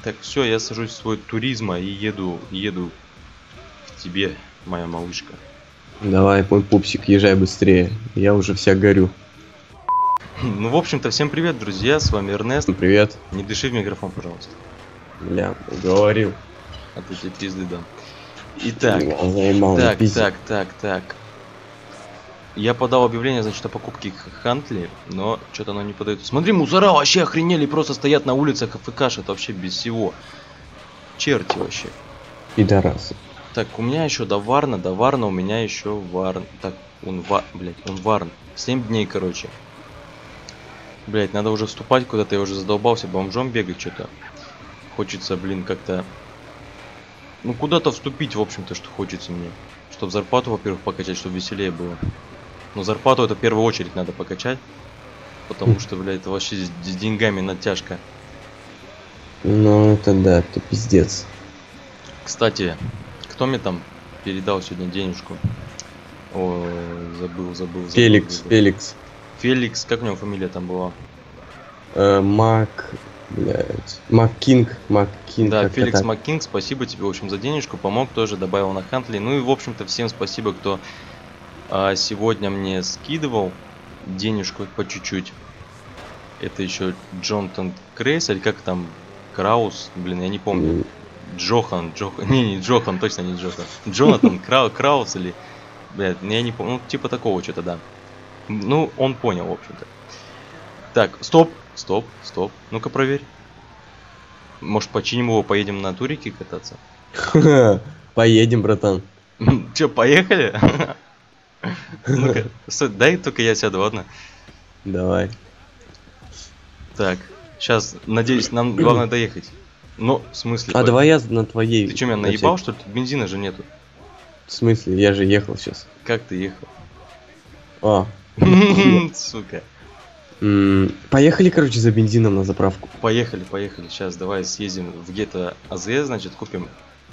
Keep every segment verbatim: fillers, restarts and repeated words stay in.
Так, все, я сажусь в свой туризма и еду, еду к тебе, моя малышка. Давай, мой пупсик, езжай быстрее. Я уже вся горю. Ну, в общем-то, всем привет, друзья, с вами Эрнест. Привет. Не дыши в микрофон, пожалуйста. Бля, говорил. А то тебе пизды дам. Итак, Заебал, так, пиздец. так, так, так. Я подал объявление, значит, о покупке Хантли, но что-то оно не подает. Смотри, мусора вообще охренели, просто стоят на улицах и кашат вообще без всего. Черти вообще. Пидорасы. Так, у меня еще до Варна, до Варна у меня еще Варн. Так, он Ва... блять, он Варн. семь дней, короче. Блять, надо уже вступать куда-то, я уже задолбался бомжом бегать что-то. Хочется, блин, как-то... Ну, куда-то вступить, в общем-то, что хочется мне. Чтобы зарплату, во-первых, покачать, чтобы веселее было. Но зарплату это в первую очередь надо покачать. Потому что, блядь, это вообще с, с деньгами натяжка. Ну, это да, это пиздец. Кстати, кто мне там передал сегодня денежку? О, забыл, забыл, забыл. Феликс, забыл. Феликс. Феликс, как у него фамилия там была? Э, Мак... Блядь. Маккинг, Маккинг. Да, как-то Феликс так. Маккинг, спасибо тебе, в общем, за денежку, помог тоже, добавил на Хантли. Ну и, в общем-то, всем спасибо, кто а, сегодня мне скидывал денежку по чуть-чуть. Это еще Джонатан Крейс, или как там, Краус, блин, я не помню. Джохан, Джохан, не, не Джохан, точно не Джохан. Джонатан Крау, Краус или, блядь, я не помню, ну, типа такого что-то, да. Ну, он понял, в общем-то. Так, стоп, стоп, стоп, ну-ка проверь. Может, починим его, поедем на турике кататься? Поедем, братан. Че, поехали? Ну-ка, дай только я сяду, ладно? Давай. Так, сейчас, надеюсь, нам главное доехать. Но, в смысле? А давай я на твоей. Ты что, меня наебал, что ли? Тут бензина же нету. В смысле? Я же ехал сейчас. Как ты ехал? А. Сука. Поехали, короче, за бензином на заправку. Поехали, поехали. Сейчас давай съездим в Гетто АЗС, значит, купим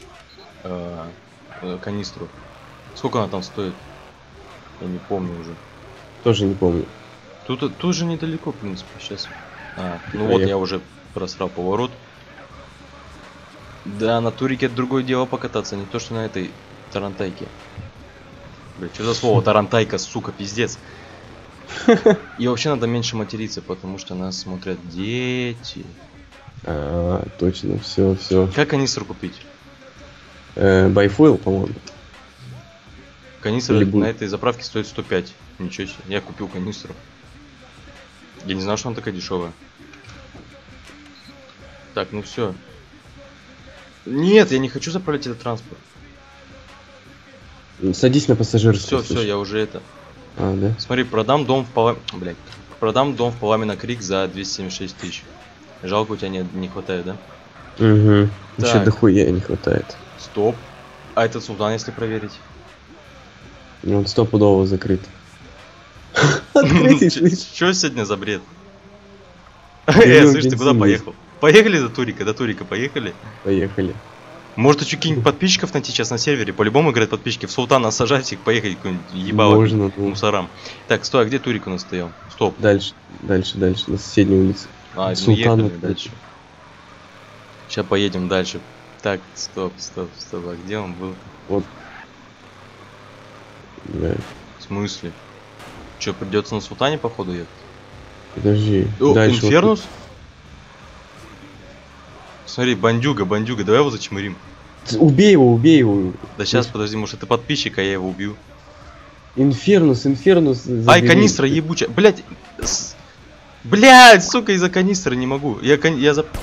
э, э, канистру. Сколько она там стоит? Я не помню уже. Тоже не помню. Тут, тут же недалеко, в принципе, сейчас. А, ну Поехали. вот, я уже просрал поворот. Да, на турике это другое дело покататься, не то, что на этой тарантайке. Блять, что за слово тарантайка, сука, пиздец. И вообще надо меньше материться, потому что нас смотрят дети. А, точно, все, все. Как канистру купить? Байфойл, по-моему. Канистра Или на будет. этой заправке стоит сто пять. Ничего себе, я купил канистру. Я не знал, что она такая дешевая. Так, ну все. Нет, я не хочу заправлять этот транспорт. Садись на пассажирскую. Все, все, я уже это. А, да? Смотри, продам дом в Пала... Блядь. Продам дом в Паламина Крик за двести семьдесят шесть тысяч. Жалко, у тебя не, не хватает, да? Угу. Еще Так. дохуя не хватает. Стоп. А этот султан, если проверить? Ну, он стопудово закрыт. Открытый, слышишь? Что сегодня за бред? Берем Э, слышь, ты куда бензин поехал? Поехали до Турика, до Турика поехали. Поехали. Может, еще каких-нибудь подписчиков найти сейчас на сервере? По-любому играют подписчики. В Султана сажать их, поехать какой-нибудь ебало Можно, к ну. мусорам. Так, стой, а где Турик у нас стоял? Стоп. Дальше, дальше, дальше, на соседней улице. А, мы Султан ехали вот дальше. Сейчас поедем дальше. Так, стоп, стоп, стоп. А где он был? Вот. Да. В смысле? Че, придется на Султане, походу, ехать? Подожди. О, Дальше вот Инфернус? Смотри, бандюга, бандюга, давай его зачмырим. тут. Убей его, убей его. Да сейчас, подожди, может это подписчик, а я его убью. Инфернус, Инфернус. Ай, забери. канистра ебучая. Блять. С... Блять, сука, из-за канистры не могу. Я кон... я за...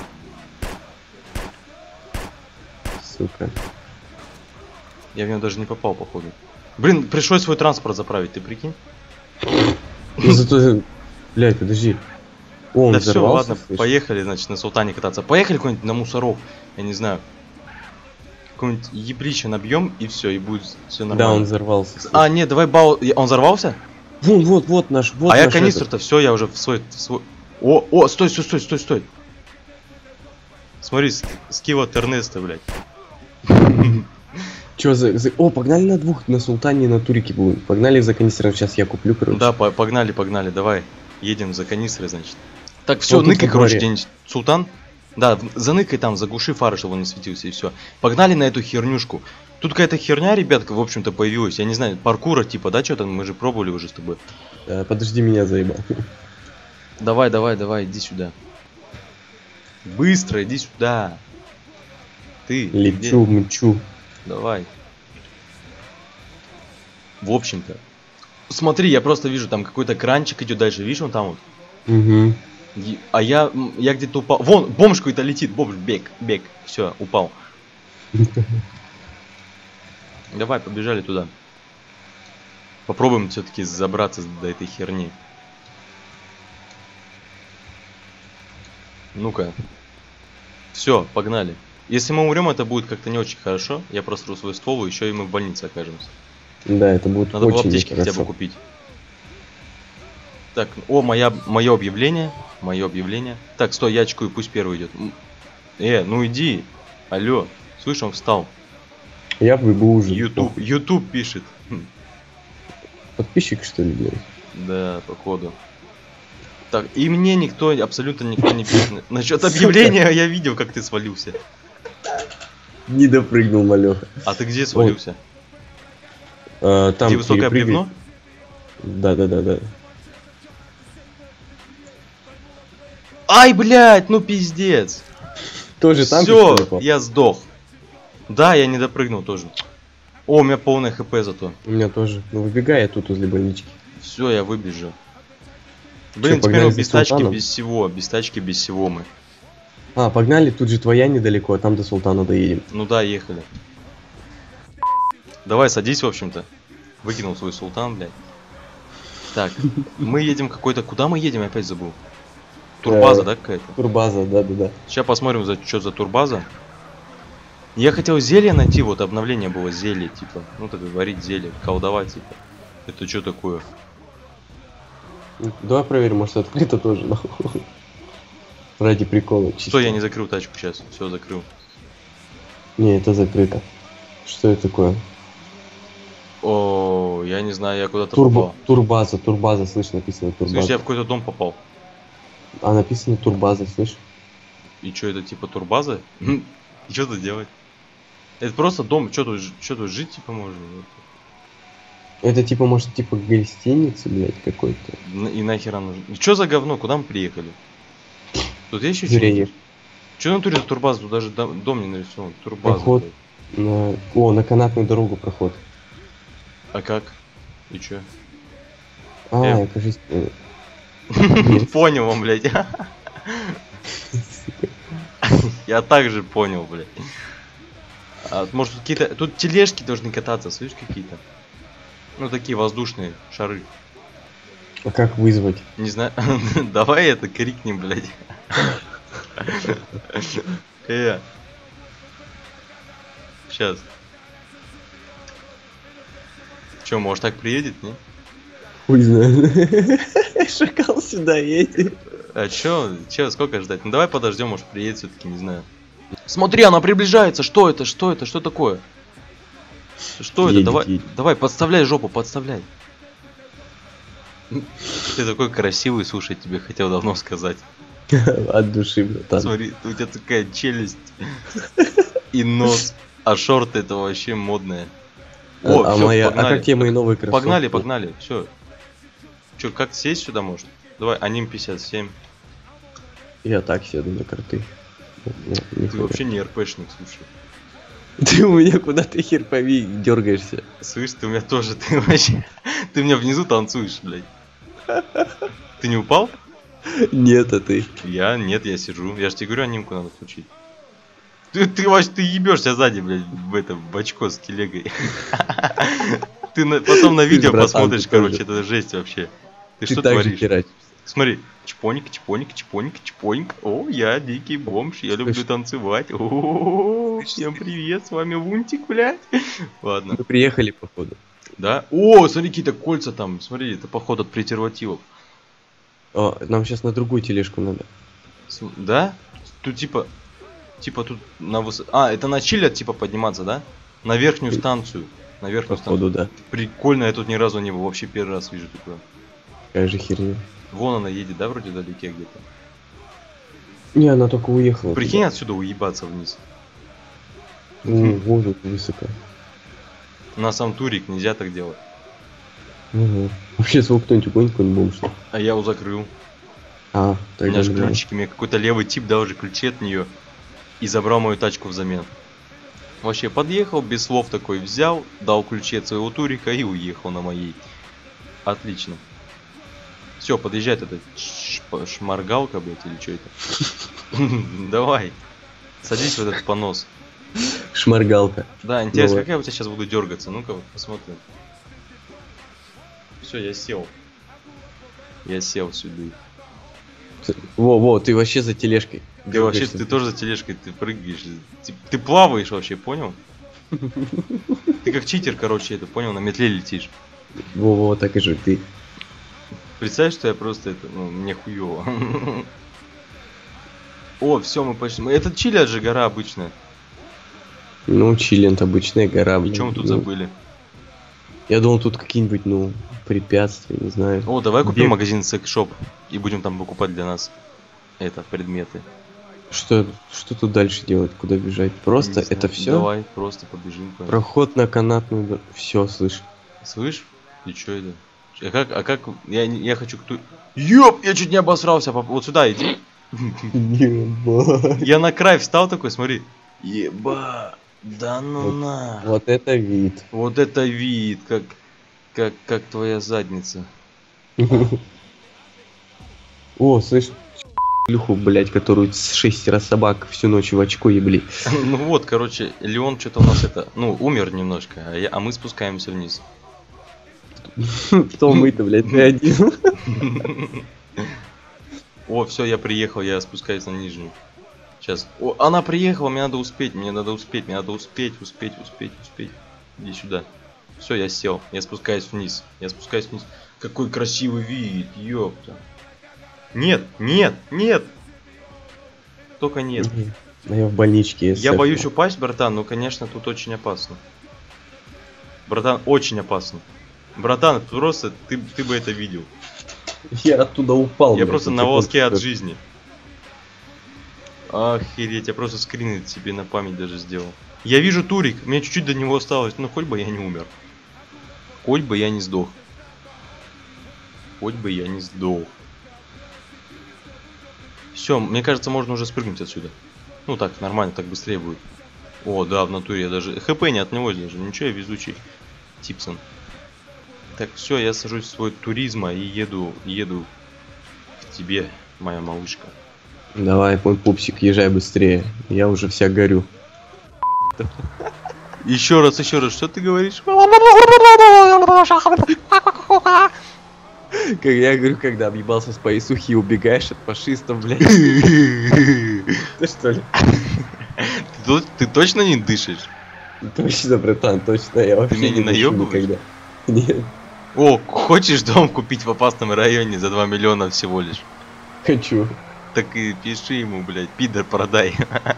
Сука. Я в него даже не попал, походу. Блин, пришлось свой транспорт заправить, ты прикинь? Ну зато. Блять, подожди. О, он Да все, взорвался, ладно, слышишь? поехали, значит, на Султане кататься. Поехали куда-нибудь на мусоров, я не знаю. Какое-нибудь еблище набьем, и все, и будет все нормально. Да, он взорвался. слышишь? А, нет, давай бау... я- Он взорвался? Вон, вот, вот наш, вот а я наш канистру-то все, я уже в свой, в свой... О, о, стой, стой, стой, стой, стой. Смотри, с- скилл от Эрнеста, блядь. этот. Чё за, за- О, погнали на двух, на Султане и на Турике будем. Погнали за канистром, сейчас я куплю, короче. Да, по- погнали, погнали, давай. Едем за канистрой, значит. Так, все, Вот тут ныкай, во короче, дворе. где-нибудь. Султан? Да, заныкай там, заглуши фары, чтобы он не светился, и все. Погнали на эту хернюшку. Тут какая-то херня, ребятка, в общем-то, появилась. Я не знаю, паркура типа, да, что-то мы же пробовали уже с тобой. Э, подожди, меня заебал. Давай, давай, давай, иди сюда. Быстро, иди сюда. Ты. Лечу, где? мчу. Давай. В общем-то. Смотри, я просто вижу, там какой-то кранчик идет дальше. Видишь, он там вот. Угу. И- А я, м, я где-то упал. Вон, бомж какой-то летит. Бомж, бег, бег. Все, упал. Давай, побежали туда. Попробуем все-таки забраться до этой херни. Ну-ка. Все, погнали. Если мы умрем, это будет как-то не очень хорошо. Я просру свой ствол, и еще и мы в больнице окажемся. Да, это будет Надо было очень аптечки хотя бы нехорошо. купить. Так, о, моя, мое объявление. Мое объявление. Так, стой, я очкую, пусть первый идет. М, Э, ну иди. Алло. Слышь, он встал. Я бегу уже. YouTube, YouTube пишет. Хм, Подписчик, что ли, блядь? Да, походу. Так, и мне никто, абсолютно никто не пишет. Насчет объявления я видел, как ты свалился. Не допрыгнул, малеха. А ты где свалился? А, там Где высокое перепрыгивай. бревно? Да, да, да, да. Ай, блядь, ну пиздец. Тоже там Все, что ли, пап? я сдох. Да, я не допрыгнул тоже. О, у меня полное хп зато. У меня тоже. Ну выбегай, я тут возле больнички. Все, я выбежал. Блин, Чё, теперь погнали мы за без тачки, султаном? без всего. Без тачки, без всего мы. А, погнали, тут же твоя недалеко, а там до султана доедем. Ну да, ехали. Давай, садись, в общем-то. Выкинул свой султан, блядь. Так, мы едем какой-то... Куда мы едем, я опять забыл. Турбаза, Э, да, какая-то? Турбаза, да, да, да. Сейчас посмотрим, за, что за турбаза. Я хотел зелье найти, вот обновление было зелье, типа. Ну так говорить зелье, колдовать, типа. Это что такое? Давай проверим, может открыто тоже, нахуй. Ради прикола. чисто. Что, я не закрыл тачку сейчас? Все, закрыл. Не, это закрыто. Что это такое? О, я не знаю, я куда-то Турбо, попал. турбаза, турбаза, слышь, написано Слышь, турбаза. я в какой-то дом попал. А написано турбаза, слышь? И что, это типа турбаза? И что тут делать? Это просто дом, что тут, что тут жить типа можно? Это типа, может, типа гостиница, блядь, какой-то. Н- И нахер оно нужно? Что за говно? Куда мы приехали? Тут есть еще Зрение. что-нибудь? Что на туре турбаза? Тут даже дом, дом не нарисован. Турбаза. Проход. блядь. На... О, на канатную дорогу проход. А как? И чё? А, Э. это жизнь. э, Понял он, блядь. Я также понял, блядь. А, может тут какие-то... Тут тележки должны кататься, слышишь, какие-то? Ну, такие воздушные шары. А как вызвать? Не знаю. Давай это крикнем, блядь. Э. Сейчас. Че, может так приедет, не? Хуй знает. Шакал сюда едет. А чё, чё, сколько ждать? Ну давай подождем, может приедет все-таки, не знаю. Смотри, она приближается. Что это? Что это? Что такое? Что это? Едет, Давай, едет. давай, подставляй жопу, подставляй. Ты такой красивый, слушай, тебе хотел давно сказать. От души, братан. Смотри, у тебя такая челюсть и нос, а шорты это вообще модные. О, а, всё, моя... а погнали. как тебе мои новые кроссовки? Погнали, погнали, все. Че, как сесть сюда может? Давай, аним пятьдесят семь. Я так седу на карты. Ты вообще не РПшник, слушай. Ты у меня куда ты херпови дергаешься. Слышь, ты у меня тоже, ты вообще... Ты у меня внизу танцуешь, блядь. Ты не упал? Нет, а ты. Я? Нет, я сижу. Я же тебе говорю, анимку надо включить. Ты, ты вообще, ты ебешься сзади, блядь, в этом, в очко с телегой. Ты на- потом на Ты ж, видео братан, посмотришь, ты короче, тоже. это жесть вообще. Ты Ты что так же творишь? херачишь. Смотри, чпоник, чпоник, чпоник, чпоник. О, я дикий бомж, я люблю Слышь. танцевать. О, всем привет, с вами Лунтик, блядь. Ладно, Мы приехали, походу. да? О, смотри, какие-то кольца там, смотри, это походу от презервативов. О, нам сейчас на другую тележку надо. С- Да? Тут типа, типа тут на выс... А, это на чилят типа подниматься, да? На верхнюю станцию. На верхнюю станцию. Походу, да. Прикольно, я тут ни разу не был, вообще первый раз вижу такое. Какая же херня. Вон она едет, да, вроде вдалеке где-то. Не, она только уехала. Прикинь, отсюда уебаться вниз. Ну, воду высоко. На сам турик нельзя так делать. Угу. Вообще звук кто-нибудь угонит, какой-нибудь бомж. А я его закрыл. А, У тогда меня же нельзя. ключики, мне какой-то левый тип дал уже ключи от нее и забрал мою тачку взамен. Вообще подъехал, без слов такой взял, дал ключи от своего турика и уехал на моей. Отлично. Все, подъезжает этот шп- шмаргалка, блядь, или что это? Давай. Садись в этот понос. Шмаргалка. Да, интересно, Давай. как я у тебя сейчас буду дергаться? Ну-ка, посмотрим. Все, я сел. Я сел сюда. Во, во, ты вообще за тележкой. Ты вообще, Дергаешься. ты тоже за тележкой, ты прыгаешь. Ты, ты плаваешь вообще, понял? Ты как читер, короче, это понял, на метле летишь. Во, во, так и же ты. Представь, что я просто это, ну, мне хуёво. О, все, мы почти. мы- Это Чили же гора обычная. Ну, Чилент обычная гора. И блин. чем мы тут Ну, забыли? Я думал, тут какие-нибудь, ну, препятствия, не знаю. О, давай купим Бег. магазин секс-шоп и будем там покупать для нас это предметы. Что, что тут дальше делать? Куда бежать? Просто Не это знаю. все? Давай просто побежим. куда-нибудь. Проход на канатную. Все, слышь. Слышь? И чё это? А как, а как, я, не- я хочу кто... Ёп, я чуть не обосрался, пап- вот сюда иди. Еба. Я на край встал такой, смотри. Еба, да ну на. Вот это вид. Вот это вид, как, как, как твоя задница. О, слышь, Люху, блять, которую с шестеро собак всю ночь в очко ебли. Ну вот, короче, Леон что-то у нас это, ну, умер немножко, а, я- а мы спускаемся вниз. Кто мы-то, блядь, ты один? О, все, я приехал, я спускаюсь на нижнюю. Сейчас. О, она приехала, мне надо успеть, мне надо успеть, мне надо успеть, успеть, успеть, успеть. Иди сюда. Все, я сел, я спускаюсь вниз. Я спускаюсь вниз. Какой красивый вид, ёпта. Нет, нет, нет. Только нет. А я в больничке. Я эс эф. боюсь упасть, братан, но, конечно, тут очень опасно. Братан, очень опасно. Братан, просто ты, ты бы это видел. Я оттуда упал. Я блядь, просто вот на так волоске вот. от жизни. Охереть, я просто скрин себе на память даже сделал. Я вижу турик, мне чуть-чуть до него осталось, но хоть бы я не умер. Хоть бы я не сдох. Хоть бы я не сдох. Все, мне кажется, можно уже спрыгнуть отсюда. Ну так, нормально, так быстрее будет. О, да, в натуре я даже... ХП не от него даже, ничего, я везучий. Типсон. Так, все, я сажусь в свой туризма и еду, еду к тебе, моя малышка. Давай, мой пупсик, езжай быстрее. Я уже вся горю. Еще раз, еще раз, что ты говоришь? Как я говорю, когда объебался с поясухи и убегаешь от фашистов, блядь. Ты что ли? Ты, то- ты точно не дышишь? Точно, братан, точно. Я вообще меня не дышу наебываешь? никогда. Нет, О, хочешь дом купить в опасном районе за два миллиона всего лишь? хочу. Так и пиши ему, блядь, пидор, продай.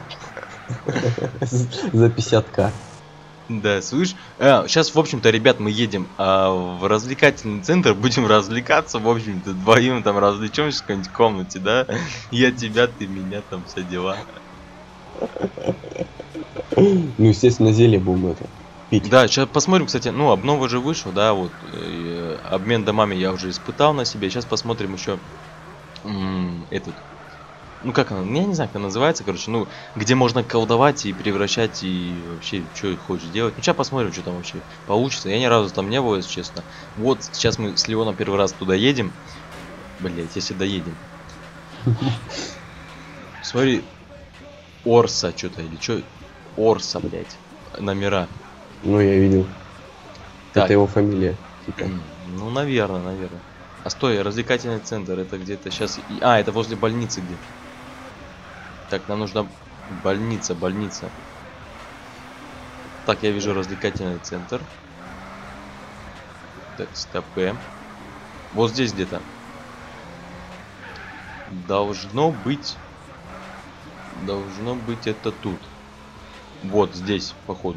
За пятьдесят ка. Да, слышь? А, сейчас, в общем-то, ребят, мы едем а, в развлекательный центр, будем развлекаться, в общем-то, вдвоем там развлечемся в какой-нибудь комнате, да? Я тебя, ты меня, там все дела. Ну, естественно, зелье будем это пить. Да, сейчас посмотрим, кстати, ну, обнова же вышла, да, вот, э, обмен домами я уже испытал на себе, сейчас посмотрим еще м, этот, ну, как она, я не знаю, как она называется, короче, ну, где можно колдовать и превращать, и вообще, что хочешь делать. Ну, сейчас посмотрим, что там вообще получится, я ни разу там не был, если честно. Вот, сейчас мы с Леоном первый раз туда едем, блять, если доедем. Смотри, Орса что-то, или что, Орса, блять, номера. Ну, я видел. Так. Это его фамилия. Типа. М, Ну, наверное, наверное. А стой, развлекательный центр, это где-то сейчас... А, это возле больницы где. Так, нам нужна больница, больница. Так, я вижу развлекательный центр. Так, стопэ. Вот здесь где-то. Должно быть... Должно быть это тут. Вот здесь, походу.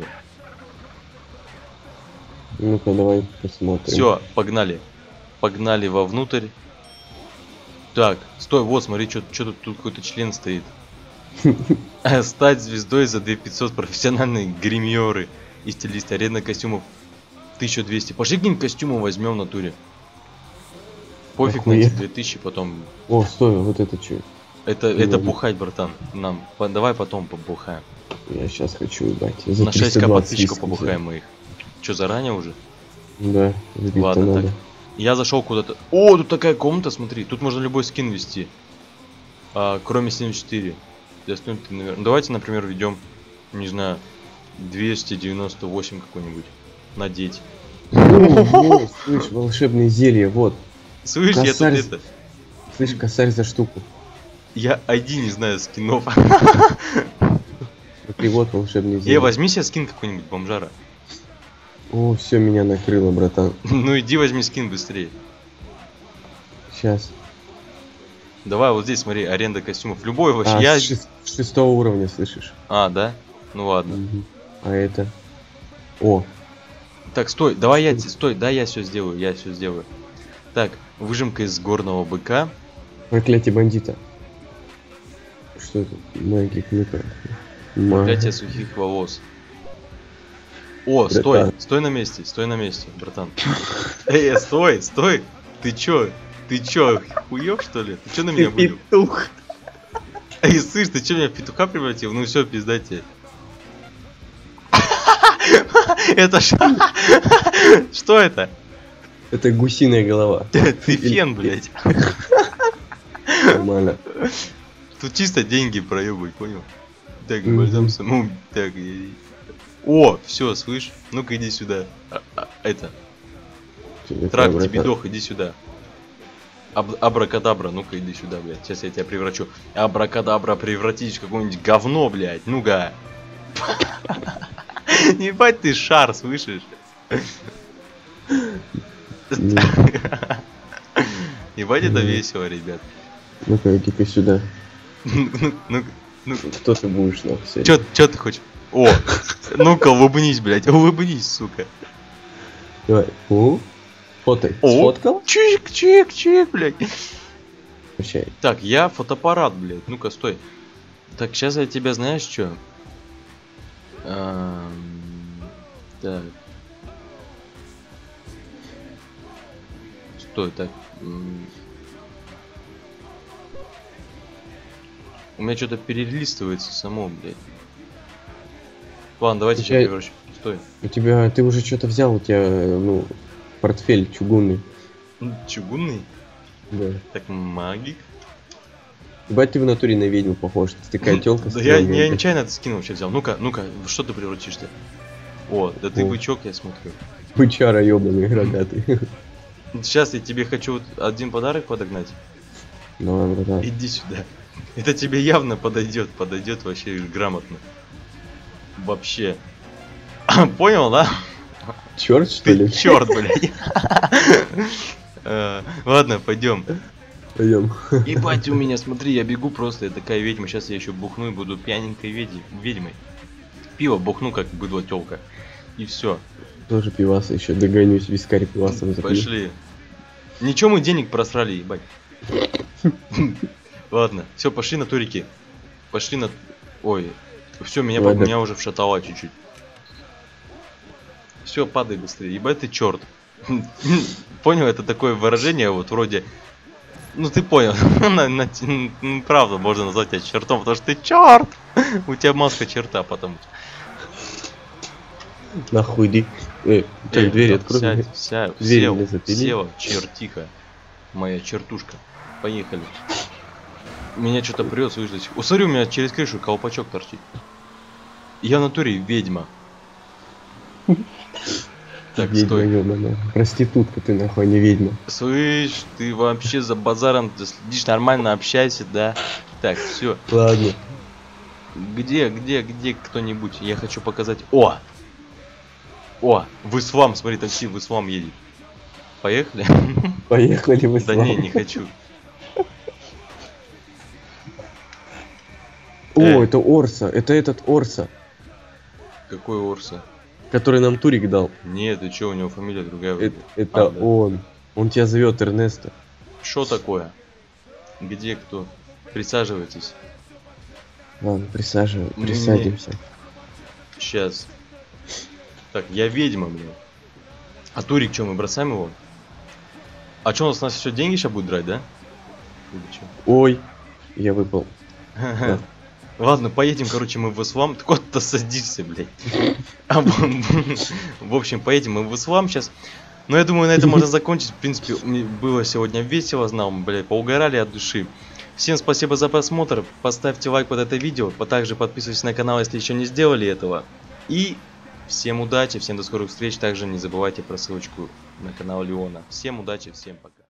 Ну-ка, давай посмотрим. Все, погнали. Погнали вовнутрь. Так, стой, вот, смотри, что тут, тут какой-то член стоит. Стать звездой за две тысячи пятьсот, профессиональные гримеры и стилисты, аренда костюмов тысяча двести. Пошли какие-нибудь костюмы возьмем в натуре. Пофиг на эти две тысячи, потом... О, стой, вот это что? Это, это бухать, братан. Нам, по, давай потом побухаем. Я сейчас хочу, ебать. На шесть ка подписчиков побухаем мы их. Че, заранее уже? Да. Ладно, надо. Так. Я зашел куда-то. О, тут такая комната, смотри. Тут можно любой скин ввести. А, кроме семьдесят четыре. Наверное. Давайте, например, введем, не знаю, двести девяносто восемь какой-нибудь. Надеть. О, слышь, волшебное зелье, вот. Слышь, я тут это... Слышь, косарь за штуку. Я ай ди не знаю скинов. Смотри, вот волшебный зелье. Э, возьми себе скин какой-нибудь, бомжара. О, все, меня накрыло, братан. Ну иди возьми скин быстрее. Сейчас. Давай вот здесь смотри, аренда костюмов. Любой вообще. А, я... с шест... шестого уровня, слышишь? А, да? Ну ладно. Угу. А это... О. Так, стой, давай я... Стой, да, я все сделаю, я все сделаю. Так, выжимка из горного быка. Проклятие бандита. Что это? Магия клыка. Проклятие сухих волос. О, братан. Стой, стой на месте, стой на месте, братан. Эй, стой, стой. Ты чё? Ты чё, хуёв что ли? Ты чё на меня вылил? Петух. Эй, слышь, ты чё меня в петуха превратил? Ну все, пизда тебе. Это что? Что это? Это гусиная голова. Ты фен, блядь. Нормально. Тут чисто деньги проебывать, понял? Так, бальзам самому. Так, о, все, слышь? Ну-ка иди сюда. А, а, это. Трак, Тебедох, иди сюда. Аб абракадабра, ну-ка иди сюда, блядь. Сейчас я тебя превращу. Абракадабра, превратись в какое-нибудь говно, блядь. Ну-ка. Ебать ты шар, слышишь? Ебать это весело, ребят. Ну-ка, иди-ка сюда. Ну, ну, кто ты будешь, нахуй? Чё, чё ты хочешь? О, ну-ка, улыбнись, блядь, улыбнись, сука. Давай. О, фото. Сфоткал? Чик, чик, чик, блядь. Прощай. Так, я фотоаппарат, блядь. Ну-ка, стой. Так, сейчас я тебя, знаешь, что? Так. Стой, так. У меня что-то перелистывается само, блядь. Ладно, давайте сейчас тебя... превращу. Стой. У тебя, ты уже что-то взял, у тебя, ну, портфель чугунный. Чугунный? Да. Так, магик. Ебать, ты в натуре на ведьму похож. Ты такая тёлка. Да я, я нечаянно этот скин вообще взял. Ну-ка, ну-ка, что ты превратишься? О, да ты бычок, я смотрю. Бычара ёбаный, рогатый. Сейчас я тебе хочу вот один подарок подогнать. Давай, братан. Иди сюда. Это тебе явно подойдет, подойдет вообще грамотно. Вообще. Понял, да? Черт, что ты ли? Черт, блядь. Ладно, пойдем. Пойдем. Ебать, у меня, смотри, я бегу просто, я такая ведьма. Сейчас я еще бухну и буду пьяненькой ведьмой. Пиво бухну, как быдло тёлка. И все. Тоже пиваса еще догонюсь, вискарь пивасом запью. Пошли. Ничего мы денег просрали, ебать. Ладно, все, пошли на турики. Пошли на... Ой, все, меня, по... меня уже вшатало чуть-чуть. Все, падай быстрее. Ебать ты черт. Понял, это такое выражение, вот вроде... Ну ты понял, на, на, ну, правда можно назвать тебя чертом, потому что ты черт. У тебя маска черта, потому что... Нахуй иди. Эй, Эй, дверь да, открой. Сядь, сядь, дверь сел, не запили. села, чертиха. Моя чертушка. Поехали. Меня что-то прет, слышишь? О, смотри, у меня через крышу колпачок торчит. Я в натуре ведьма. Так, ведьма, стой. Ёбаная. Проститутка ты, нахуй, не ведьма. Слышь, ты вообще за базаром ты следишь, нормально общайся, да? Так, все. Ладно. Где, где, где кто-нибудь? Я хочу показать. О! О, в ислам, смотри, такси в ислам едет. Поехали? Поехали в ислам. Да не, не хочу. О, э. это Орса, это этот Орса. Какой Орса? Который нам Турик дал. Нет, ты чё, у него фамилия другая. Это, это а, да. он. Он тебя зовет Эрнесто. Что такое? Где кто? Присаживайтесь. Ладно, присаживай, Мне- присадимся. Сейчас. Так, я ведьма, блин. А Турик, что, мы бросаем его? А что, у нас, у нас еще деньги сейчас будет драть, да? Или чё? Ой, я выпал. Да. Ладно, поедем, короче, мы в Ислам. Ты куда-то садишься, блядь. А, в в общем, поедем мы в Ислам сейчас. Но я думаю, на этом можно закончить. В принципе, мне было сегодня весело, знал, мы, блядь, поугорали от души. Всем спасибо за просмотр. Поставьте лайк под это видео. А также подписывайтесь на канал, если еще не сделали этого. И всем удачи, всем до скорых встреч. Также не забывайте про ссылочку на канал Леона. Всем удачи, всем пока.